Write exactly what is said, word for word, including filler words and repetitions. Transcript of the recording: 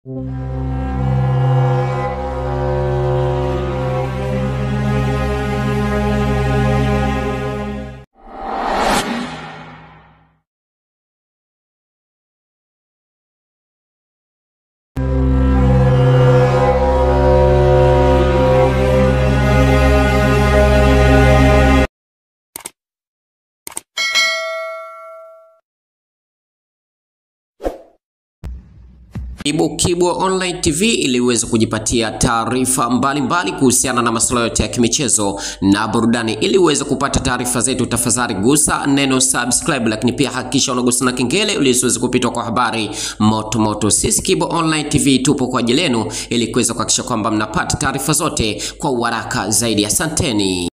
Ibu Kibwa Online T V ili uweze kujipatia taarifa mbalimbali kuhusiana na masuala yote ya kimichezo na burudani. Ili uweze kupata taarifa zetu, tafadhali gusa neno subscribe, lakini pia hakikisha unagusa na kengele ili usiweze kupitwa kwa habari moto moto. Sisi Kibwa Online T V tupo kwa ajili yenu ili kuweza kuhakikisha kwamba mnapata taarifa zote kwa haraka zaidi. Asanteni.